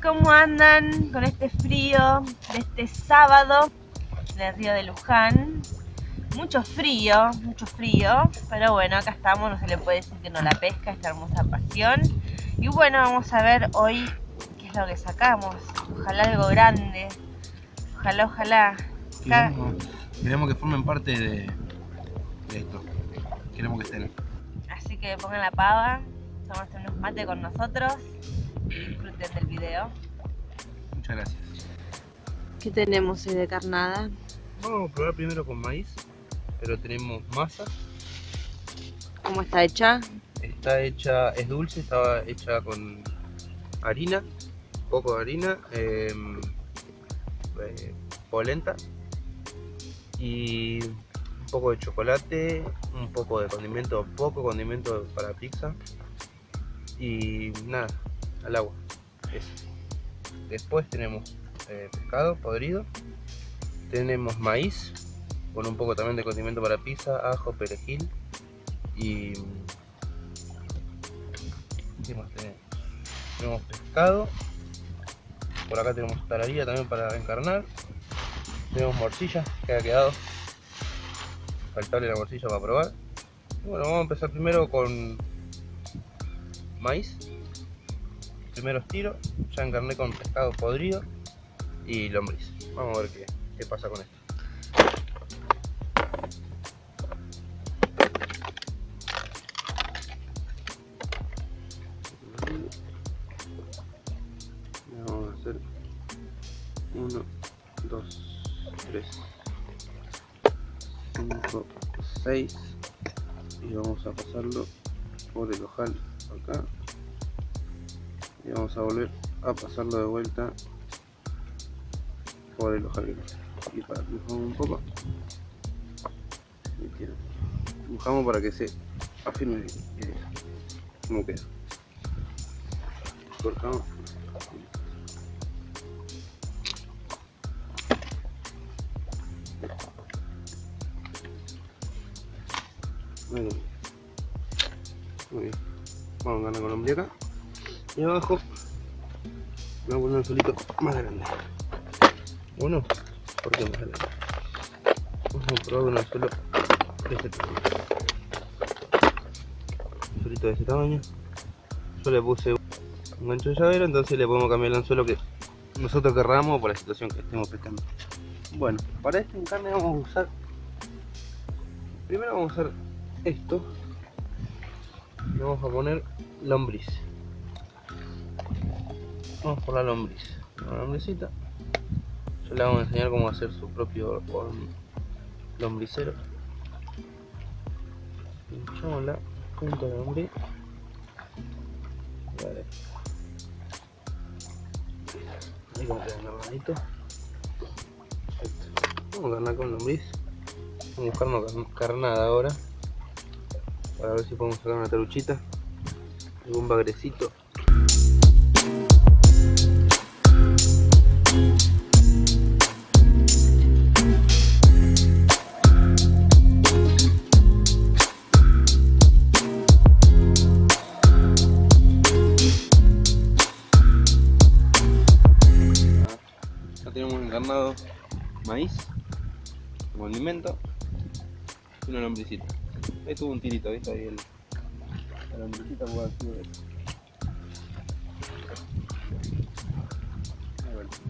¿cómo andan con este frío de este sábado en el río de Luján? Mucho frío, pero bueno, acá estamos, no se le puede decir que no la pesca, esta hermosa pasión. Y bueno, vamos a ver hoy qué es lo que sacamos. Ojalá algo grande, ojalá. Queremos que formen parte de esto, queremos que estén. Así que pongan la pava, tómense unos mates con nosotros y disfruten del video. Muchas gracias. ¿Qué tenemos hoy de carnada? Vamos a probar primero con maíz, pero tenemos masa. ¿Cómo está hecha? Está hecha, es dulce, estaba hecha con harina, poco de harina, polenta y un poco de chocolate, un poco de condimento, poco condimento para pizza y nada, al agua. Eso. Después tenemos pescado podrido, tenemos maíz con un poco también de condimento para pizza, ajo, perejil y ¿qué más tenemos? Tenemos pescado, por acá tenemos tararilla también para encarnar, tenemos morcilla que ha quedado faltable, la morcilla para probar. Y bueno, vamos a empezar primero con maíz. Primero estiro, ya encarné con pescado podrido y lombriz. Vamos a ver qué pasa con esto. Vamos a hacer 1, 2, 3, 5, 6 y vamos a pasarlo por el ojal acá y vamos a volver a pasarlo de vuelta por el ojal y para que dibujamos un poco, dibujamos para que se afirme bien. Como queda, cortamos. Bueno, muy bien, vamos a ganar con la ombliaca y abajo voy a poner un solito más grande. Uno, ¿por qué más grande? Vamos a probar un anzuelo de este tamaño. Un solito de este tamaño. Yo le puse un gancho de llavero, entonces le podemos cambiar el anzuelo que nosotros querramos por la situación que estemos pescando. Bueno, para este encarne vamos a usar, primero vamos a usar esto y vamos a poner lombriz. Vamos por la lombriz, una lombricita. Yo le vamos a enseñar cómo hacer su propio lombricero. Pinchamos la punta de lombriz. Vale. Ahí como queda agarradito. Vamos a ganar con lombriz. Vamos a buscar una carnada ahora para ver si podemos sacar una taruchita, algún bagrecito. Ya tenemos encarnado maíz como alimento y una lombricita. Ahí tuvo un tirito, ¿viste? Ahí la lombricita puede haber sido eso. Ahí bueno.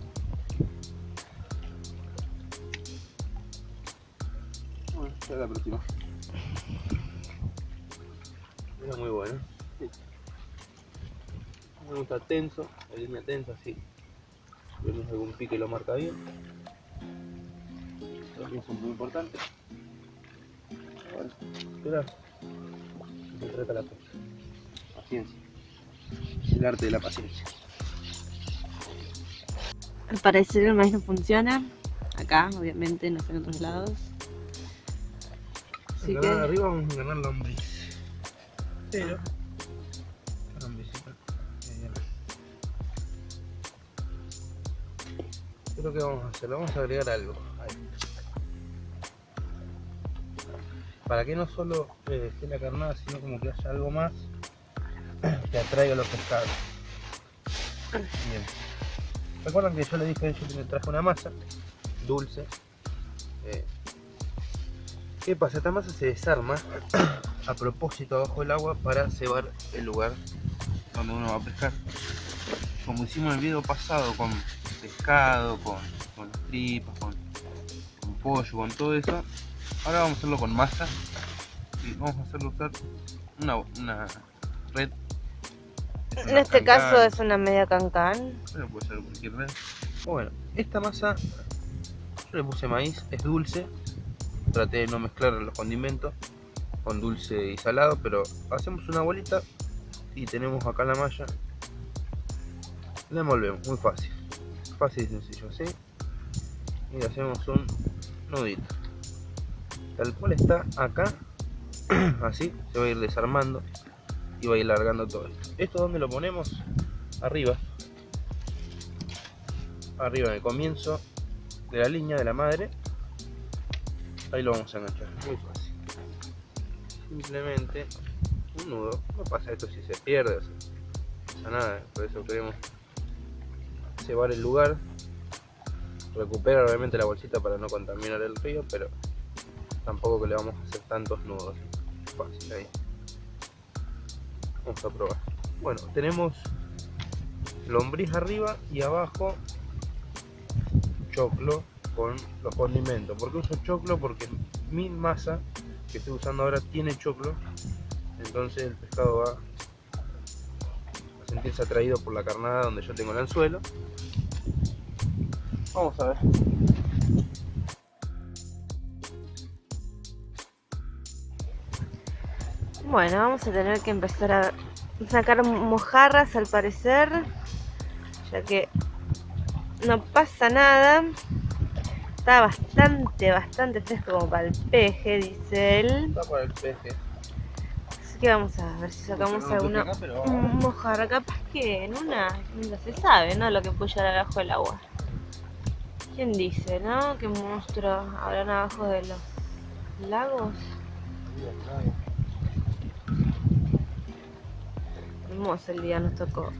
Bueno, ya la próxima. Era muy bueno. Sí. Me gusta tenso, la línea tensa, así. Vemos algún pique lo marca bien. También son muy importantes. Bueno, esperar. Se trata la paciencia. El arte de la paciencia. Al parecer el maíz no funciona. Acá, obviamente, no sé en otros lados. Así que arriba vamos a ganar lombriz. Pero la lombricita. Creo que vamos a hacer, vamos a agregar algo ahí. Para que no solo esté la carnada, sino como que haya algo más que atraiga a los pescados. Bien. Recuerdan que yo les dije que yo traje una masa dulce. ¿Qué pasa? Esta masa se desarma a propósito abajo del agua para cebar el lugar donde uno va a pescar. Como hicimos en el video pasado con pescado, con tripas, con pollo, con todo eso. Ahora vamos a hacerlo con masa y vamos a hacerlo usar una red. En este caso es una media cancán. Pero puede ser cualquier red. Bueno, esta masa yo le puse maíz, es dulce. Traté de no mezclar los condimentos con dulce y salado, pero hacemos una bolita y tenemos acá la malla. La envolvemos, muy fácil. Fácil y sencillo, ¿sí? Y le hacemos un nudito. Tal cual está acá, así se va a ir desarmando y va a ir largando todo esto. ¿Esto dónde lo ponemos? Arriba. Arriba en el comienzo de la línea de la madre. Ahí lo vamos a enganchar, muy fácil. Simplemente un nudo. No pasa esto si se pierde, o sea, no pasa nada. Por eso queremos cebar el lugar. Recuperar obviamente la bolsita para no contaminar el río, pero tampoco que le vamos a hacer tantos nudos. Fácil ahí. Vamos a probar. Bueno, tenemos lombriz arriba y abajo choclo con los condimentos. ¿Por qué uso choclo? Porque mi masa que estoy usando ahora tiene choclo, entonces el pescado va a sentirse atraído por la carnada donde yo tengo el anzuelo. Vamos a ver. Bueno, vamos a tener que empezar a sacar mojarras al parecer, ya que no pasa nada. Está bastante fresco como para el peje, dice él. Está para el peje. Así que vamos a ver si sacamos alguna mojarra. Capaz que en una no se sabe, ¿no? Lo que puede llegar abajo del agua. ¿Quién dice, no? ¿Qué monstruos habrán abajo de los lagos? Hermoso el día nos tocó.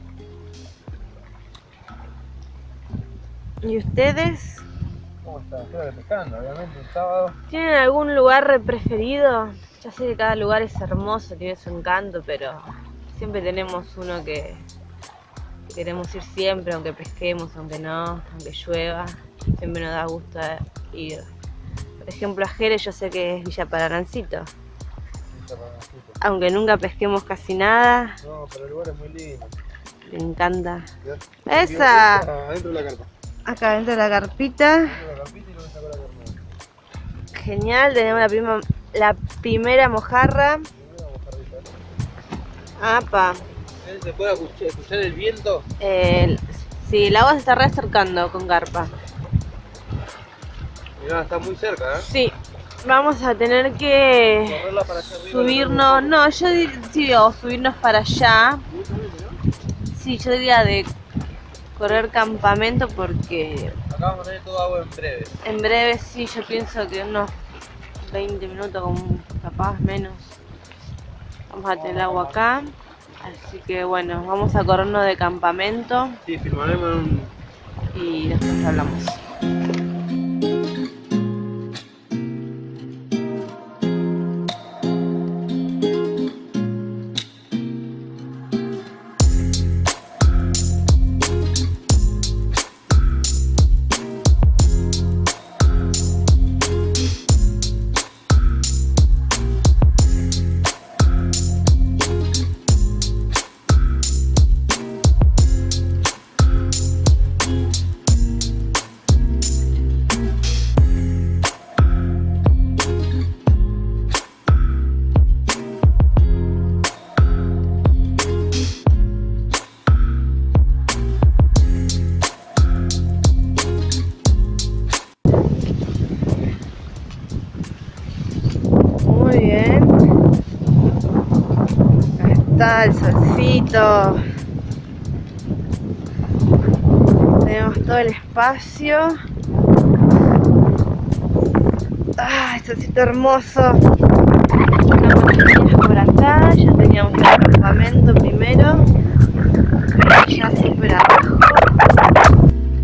¿Y ustedes? ¿Cómo están? Estoy pescando, obviamente, el sábado. ¿Tienen algún lugar preferido? Ya sé que cada lugar es hermoso, tiene su encanto, pero siempre tenemos uno que queremos ir siempre, aunque pesquemos, aunque no, aunque llueva. Siempre nos da gusto ir. Por ejemplo, a Jerez yo sé que es Villa Paranancito. Aunque nunca pesquemos casi nada. No, pero el lugar es muy lindo. Me encanta. ¿Ya? Esa. Adentro de la carpa. Acá dentro de la carpita. Genial, tenemos la primera mojarra. Apa. ¿Se puede escuchar el viento? Sí, el agua se está reacercando con carpa. Mirá, está muy cerca, ¿eh? Sí, vamos a tener que subirnos. No, yo diría subirnos para allá. Sí, yo diría de correr campamento porque acá vamos a tener todo agua en breve. En breve sí, yo pienso que unos 20 minutos, capaz menos, vamos a tener agua acá. Así que bueno, vamos a corrernos de campamento. Sí, filmaremos y después hablamos. Muy bien. Acá está el solcito. Tenemos todo el espacio. ¡Ah, el solcito hermoso! Unas montañas por acá. Ya teníamos el campamento primero. Ya así por abajo.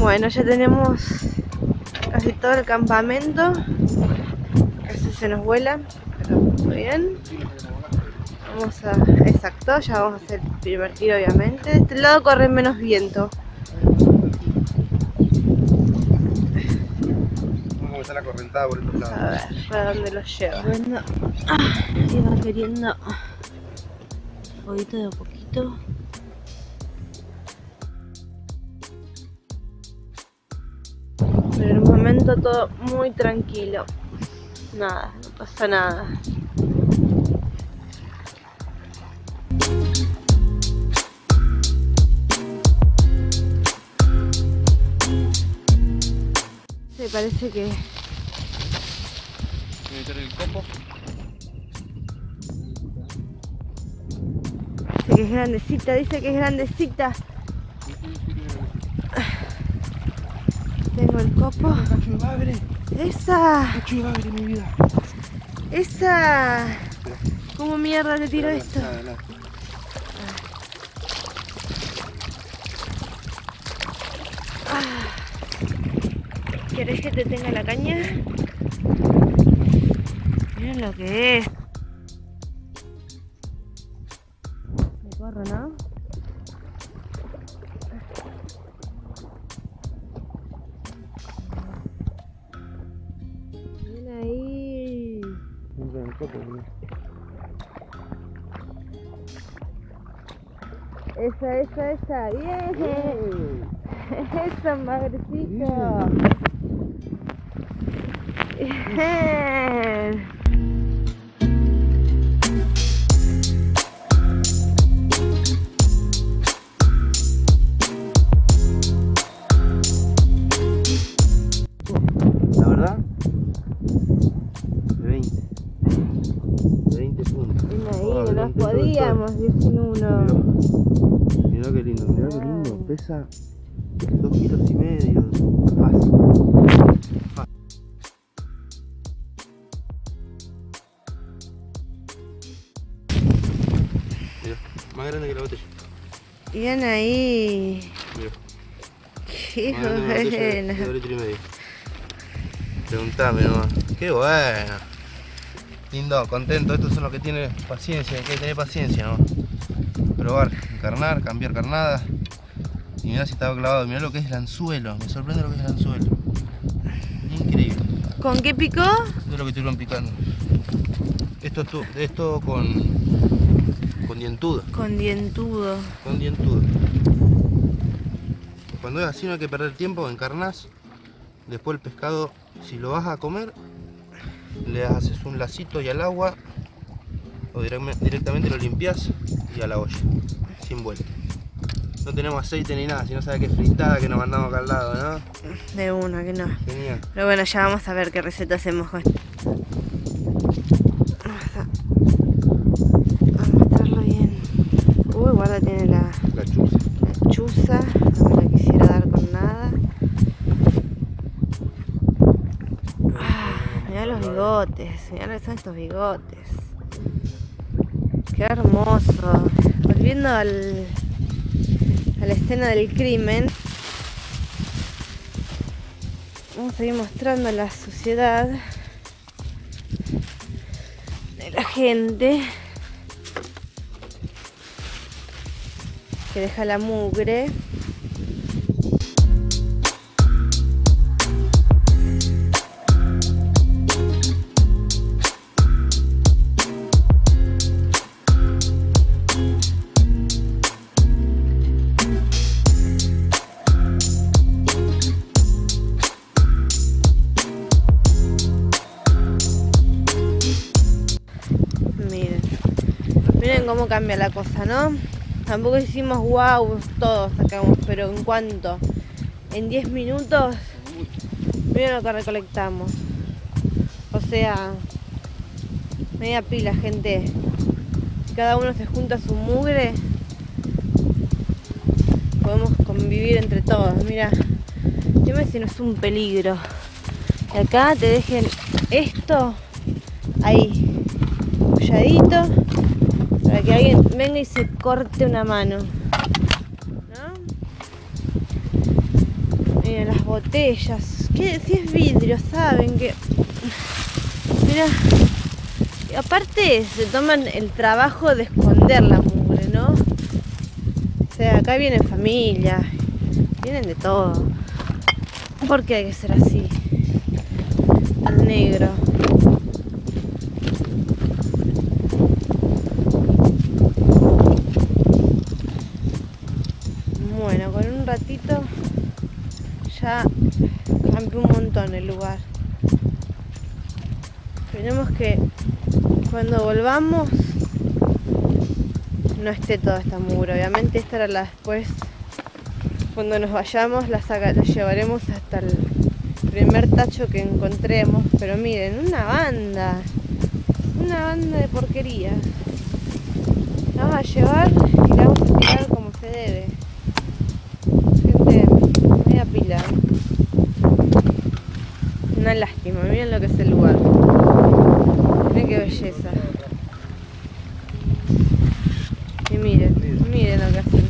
Bueno, ya tenemos casi todo el campamento. Casi se nos vuela, pero muy bien. Vamos a... Exacto, ya vamos a hacer el primer tiro obviamente. De este lado corre menos viento. Vamos a comenzar la correntada por estos lados. A ver, ¿para dónde lo lleva? Bueno, iba queriendo poquito de a poquito. Pero en el momento todo muy tranquilo. Nada, no pasa nada. Sí, parece que... Voy a meter el copo. Dice que es grandecita, dice que es grandecita. Tengo el copo. Cacho de bagre. ¡Esa! Cacho de bagre, mi vida. ¡Esa! ¿Cómo mierda le tiro esto? Nada. ¿Querés que te tenga la caña? Miren lo que es. Me corro, ¿no? Bien ahí. Mira el copo, mira. Esa. Bien. Eso, magrecito. Bien. La verdad, de 20. De 20 puntos. Bien ahí, Oh, no nos 20 podíamos ir sin uno. Mirá qué lindo, mirá qué lindo. Pesa 2,5 kilos. Fácil. Mirá, más grande que la botella. Bien ahí. Mirá, Qué más grande que una botella buena. de 2,5 litros. Preguntame nomás. Qué bueno. Lindo, contento. Estos son los que tienen paciencia. Hay que tener paciencia, ¿no? Probar, encarnar, cambiar carnada. Y mirá si estaba clavado. Mirá lo que es el anzuelo. Me sorprende lo que es el anzuelo. Increíble. ¿Con qué picó? Esto es lo que estuvieron picando. Esto con dientudo. Con dientudo. Con dientudo. Cuando es así no hay que perder tiempo, encarnás. Después el pescado, si lo vas a comer, le haces un lacito y al agua. O directamente lo limpias y a la olla. Sin vuelta. No tenemos aceite ni nada, si no sabe que es fritada que nos mandamos acá al lado, ¿no? De una, que no. Genial. Pero bueno, ya vamos a ver qué receta hacemos con esto. Vamos a mostrarlo bien. Uy, guarda, tiene la chuza. chuza. No me la quisiera dar con nada. Mirá los bigotes. Mirá lo que son estos bigotes. Qué hermoso. Volviendo a la escena del crimen, vamos a seguir mostrando la suciedad de la gente que deja la mugre. Miren cómo cambia la cosa, ¿no? Tampoco hicimos wow, todos sacamos, pero en cuanto, en 10 minutos, miren lo que recolectamos. O sea, media pila, gente. Si cada uno se junta su mugre, podemos convivir entre todos. Mira, dime si no es un peligro. Y acá te dejen esto ahí, colladito, para que alguien venga y se corte una mano, ¿no? Miren botellas. ¿Qué? Si es vidrio, saben que... Mira, y aparte se toman el trabajo de esconder la mugre, ¿no? O sea, acá vienen familias, vienen de todo. ¿Por qué hay que ser así? Al negro. Bueno, con un ratito ya cambió un montón el lugar. Esperemos que cuando volvamos no esté toda esta mugre. Obviamente esta era la después. Cuando nos vayamos la llevaremos hasta el primer tacho que encontremos. Pero miren, una banda de porquerías. La vamos a llevar y la vamos a tirar como se debe. Gente, media pila. Una lástima, miren lo que es el lugar. Miren qué belleza. Y miren lo que hacen.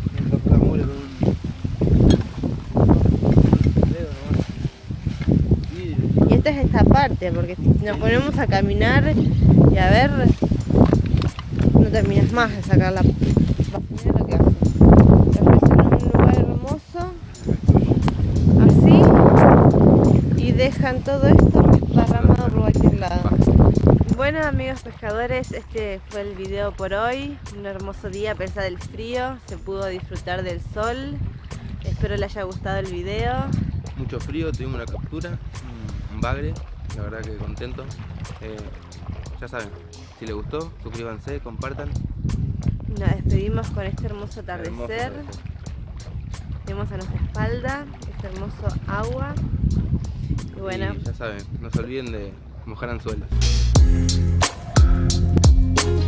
Y esta es esta parte, porque si nos ponemos a caminar y a ver, no terminas más de sacar la... Miren lo que hacen. Te ofrecen un lugar hermoso, así, y dejan todo esto desparramado por cualquier lado. Bueno amigos pescadores, este fue el video por hoy. Un hermoso día a pesar del frío, se pudo disfrutar del sol. Espero les haya gustado el video. Mucho frío, tuvimos una captura, un bagre, la verdad que contento. Ya saben, si les gustó, suscríbanse, compartan. Nos despedimos con este hermoso atardecer. Tenemos a nuestra espalda este hermoso agua. Y bueno, y ya saben, no se olviden de mojar anzuelos.